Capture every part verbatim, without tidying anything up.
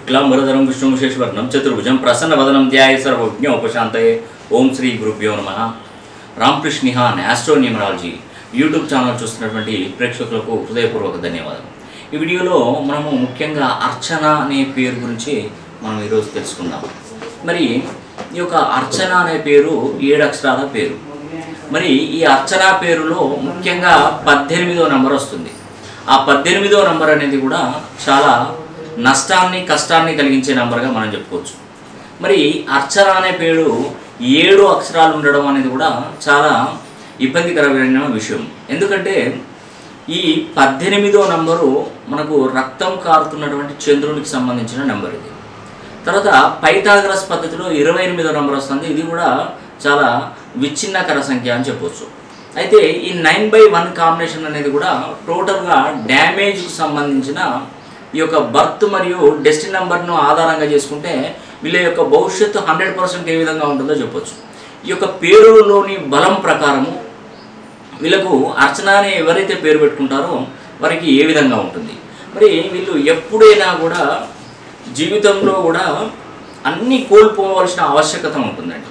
शुक्लांबरधरं विष्णुं शशिवर्णं चतुर्भुजं प्रसन्नवदनं ध्याये सर्वविघ्नोपशान्तये। ओम श्री गुरुभ्यो नमः। Ramakrishna Nihan astro numerology YouTube channel చూస్తున్నటువంటి ప్రేక్షకులకు హృదయపూర్వక ధన్యవాదాలు। ఈ వీడియోలో మనము ముఖ్యంగా అర్చన అనే పేరు గురించి మనం ఈ రోజు తెలుసుకుందాం। మరి ఈ యొక్క అర్చన అనే పేరు ఏడు అక్షరాల పేరు। మరి ఈ అర్చన పేరులో ముఖ్యంగా పద్దెనిమిదవ నంబర్ వస్తుంది। ఆ పద్దెనిమిదవ నంబర్ అనేది కూడా చాలా నష్టాన్ని కష్టాన్ని కలిగించే నంబర్గా మనం చెప్పుకోవచ్చు। మరి అర్చన అనే పేరు ఏడు అక్షరాలు ఉండడం అనేది కూడా చాలా ఇబ్బందికరమైన విషయం। ఎందుకంటే ఈ పద్దెనిమిదవ నంబరు మనకు రక్తం కారుతున్నటువంటి చంద్రునికి సంబంధించిన నెంబర్ ఇది। తర్వాత పైథాగరస్ పద్ధతిలో ఇరవై ఎనిమిదవ నంబర్ వస్తుంది। ఇది కూడా చాలా విచ్ఛిన్నకర సంఖ్య అని చెప్పవచ్చు। అయితే ఈ నైన్ బై వన్ కాంబినేషన్ అనేది కూడా టోటల్గా డ్యామేజ్కి సంబంధించిన ఈ యొక్క బర్త్ మరియు డెస్టినీ నెంబర్ను ఆధారంగా చేసుకుంటే వీళ్ళ యొక్క భవిష్యత్తు హండ్రెడ్ పర్సెంట్ ఏ విధంగా ఉంటుందో చెప్పొచ్చు। ఈ యొక్క పేరులోని బలం ప్రకారము వీళ్ళకు అర్చన అని ఎవరైతే పేరు పెట్టుకుంటారో వారికి ఏ విధంగా ఉంటుంది। మరి వీళ్ళు ఎప్పుడైనా కూడా జీవితంలో కూడా అన్నీ కోల్పోవలసిన ఆవశ్యకత ఉంటుందండి।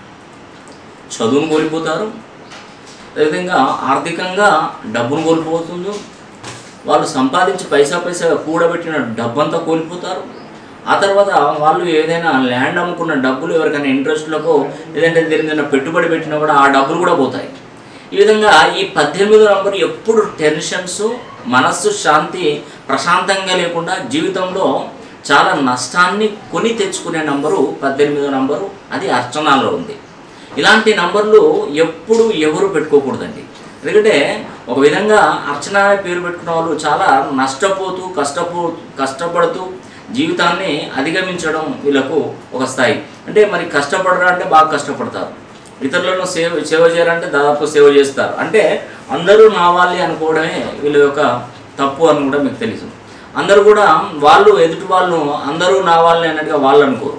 చదువును కోల్పోతారు, అదేవిధంగా ఆర్థికంగా డబ్బును కోల్పోతుందో, వాళ్ళు సంపాదించి పైసా పైసా కూడబెట్టిన డబ్బంతా కోల్పోతారు। ఆ తర్వాత వాళ్ళు ఏదైనా ల్యాండ్ అమ్ముకున్న డబ్బులు ఎవరికైనా ఇంట్రెస్ట్లకు లేదంటే దేనికైనా పెట్టుబడి పెట్టినా కూడా ఆ డబ్బులు కూడా పోతాయి। ఈ విధంగా ఈ పద్దెనిమిదో నంబర్ ఎప్పుడు టెన్షన్స్, మనస్సు శాంతి ప్రశాంతంగా లేకుండా జీవితంలో చాలా నష్టాన్ని కొని తెచ్చుకునే నంబరు పద్దెనిమిదో నంబరు, అది అర్చనలో ఉంది। ఇలాంటి నంబర్లు ఎప్పుడు ఎవరు పెట్టుకోకూడదండి। ఎందుకంటే ఒక విధంగా అర్చన పేరు పెట్టుకున్న వాళ్ళు చాలా నష్టపోతూ కష్టపో కష్టపడుతూ జీవితాన్ని అధిగమించడం వీళ్ళకు ఒక స్థాయి। అంటే మరి కష్టపడరా అంటే బాగా కష్టపడతారు, ఇతరులను సేవ సేవ చేయాలంటే దాదాపు సేవ చేస్తారు। అంటే అందరూ నా వాళ్ళే అనుకోవడమే వీళ్ళ యొక్క తప్పు అని కూడా మీకు తెలుసు। అందరూ కూడా వాళ్ళు ఎదుటి వాళ్ళు అందరూ నా వాళ్ళే అన్నట్టుగా వాళ్ళు అనుకోరు।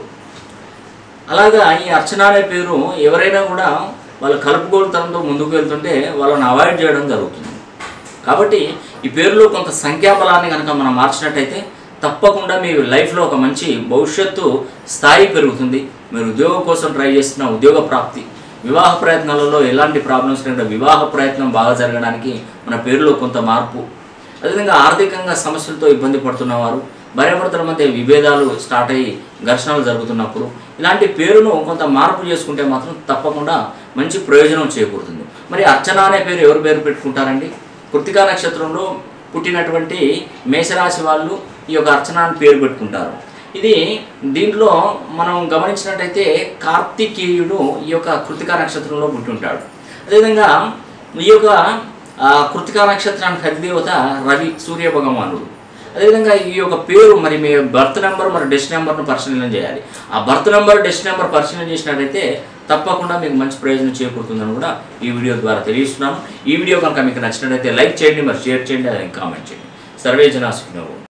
అలాగా ఈ అర్చన అనే పేరు ఎవరైనా కూడా వాళ్ళు కలుపుకోలుతనంతో ముందుకు వెళ్తుంటే వాళ్ళని అవాయిడ్ చేయడం జరుగుతుంది। కాబట్టి ఈ పేరులో కొంత సంఖ్యాబలాన్ని కనుక మనం మార్చినట్టయితే తప్పకుండా మీ లైఫ్లో ఒక మంచి భవిష్యత్తు స్థాయి పెరుగుతుంది। మీరు ఉద్యోగం కోసం ట్రై చేస్తున్న ఉద్యోగ ప్రాప్తి, వివాహ ప్రయత్నాలలో ఎలాంటి ప్రాబ్లమ్స్ లేకుండా వివాహ ప్రయత్నం బాగా జరగడానికి మన పేరులో కొంత మార్పు, అదేవిధంగా ఆర్థికంగా సమస్యలతో ఇబ్బంది పడుతున్నవారు, భార్యాభర్తల మధ్య విభేదాలు స్టార్ట్ అయ్యి ఘర్షణలు జరుగుతున్నప్పుడు ఇలాంటి పేరును కొంత మార్పు చేసుకుంటే మాత్రం తప్పకుండా మంచి ప్రయోజనం చేకూరుతుంది। మరి అర్చన అనే పేరు ఎవరు పేరు పెట్టుకుంటారండి? కృత్తికా నక్షత్రంలో పుట్టినటువంటి మేషరాశి వాళ్ళు ఈ యొక్క అర్చన అని పేరు పెట్టుకుంటారు। ఇది దీంట్లో మనం గమనించినట్టయితే కార్తికేయుడు ఈ యొక్క కృత్తికా నక్షత్రంలో పుట్టి ఉంటాడు। అదేవిధంగా ఈ యొక్క కృత్తికా నక్షత్రానికి అధిదేవత రవి, సూర్య భగవానుడు। అదేవిధంగా ఈ యొక్క పేరు మరి మీ బర్త్ నెంబర్ మరి డెస్టినీ నెంబర్ను పరిశీలన చేయాలి। ఆ బర్త్ నెంబర్ డెస్టినీ నెంబర్ పరిశీలన చేసినట్టయితే తప్పకుండా మీకు మంచి ప్రయోజనం చేకూరుతుందని కూడా ఈ వీడియో ద్వారా తెలియజేస్తున్నాను। ఈ వీడియో కనుక మీకు నచ్చినట్లయితే లైక్ చేయండి, మరి షేర్ చేయండి, అలాగే కామెంట్ చేయండి। సర్వే జనా సుఖినో భవంతు।